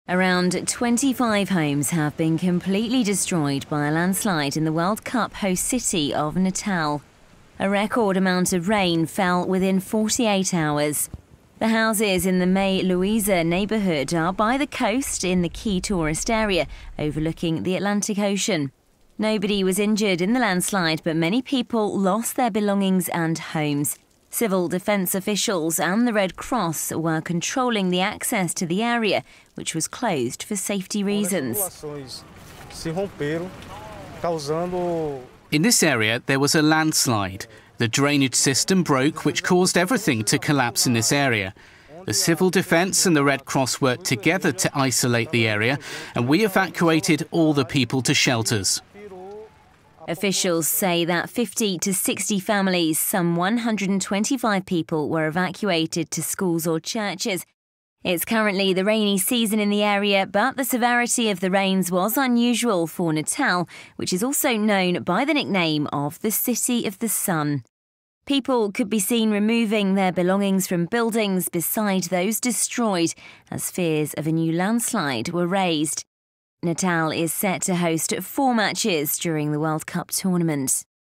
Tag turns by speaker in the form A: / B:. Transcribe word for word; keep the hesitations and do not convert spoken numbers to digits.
A: Around twenty-five homes have been completely destroyed by a landslide in the World Cup host city of Natal. A record amount of rain fell within forty-eight hours. The houses in the May Louisa neighbourhood are by the coast in the key tourist area overlooking the Atlantic Ocean. Nobody was injured in the landslide, but many people lost their belongings and homes. Civil defence officials and the Red Cross were controlling the access to the area, which was closed for safety reasons.
B: In this area, there was a landslide. The drainage system broke, which caused everything to collapse in this area. The Civil Defence and the Red Cross worked together to isolate the area, and we evacuated all the people to shelters.
A: Officials say that fifty to sixty families, some one hundred twenty-five people, were evacuated to schools or churches. It's currently the rainy season in the area, but the severity of the rains was unusual for Natal, which is also known by the nickname of the City of the Sun. People could be seen removing their belongings from buildings beside those destroyed, as fears of a new landslide were raised. Natal is set to host four matches during the World Cup tournament.